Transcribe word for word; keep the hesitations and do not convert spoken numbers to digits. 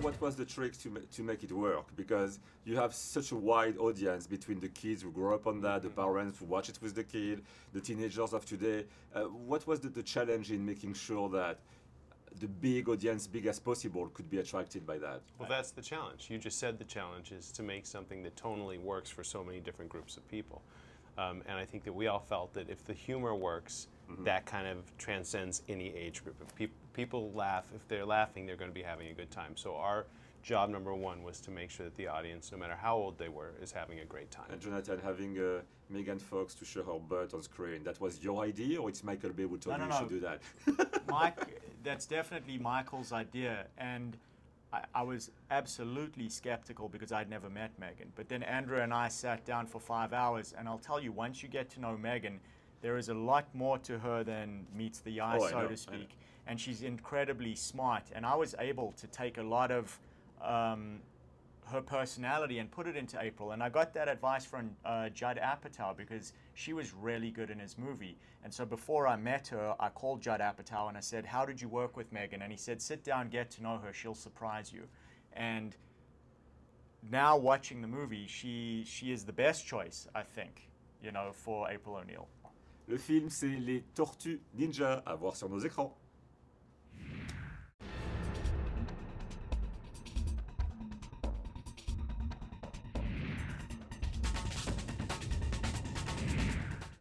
what was the trick to ma- to make it work? Because you have such a wide audience between the kids who grow up on that, the parents who watch it with the kid, the teenagers of today. Uh, what was the, the challenge in making sure that the big audience, big as possible, could be attracted by that? Well, that's the challenge. You just said the challenge is to make something that tonally works for so many different groups of people. Um, and I think that we all felt that if the humor works, mm-hmm. that kind of transcends any age group. If peop- people laugh, if they're laughing, they're going to be having a good time. So our job number one was to make sure that the audience, no matter how old they were, is having a great time. And Jonathan, having uh, Megan Fox to show her butt on screen, that was your idea, or it's Michael Bay who told No, you no, you no. should do that? Mike, that's definitely Michael's idea, and I, I was absolutely skeptical because I'd never met Megan. But then Andrew and I sat down for five hours, and I'll tell you, once you get to know Megan, there is a lot more to her than meets the eye, Oh, I so know, to I speak. know. And she's incredibly smart, and I was able to take a lot of um, her personality and put it into April. And I got that advice from uh, Judd Apatow because she was really good in his movie. And so before I met her, I called Judd Apatow and I said, how did you work with Megan? And he said, sit down, get to know her, she'll surprise you. And now watching the movie, she, she is the best choice, I think, you know, for April O'Neil. Le film, c'est Les Tortues Ninja, à voir sur nos écrans.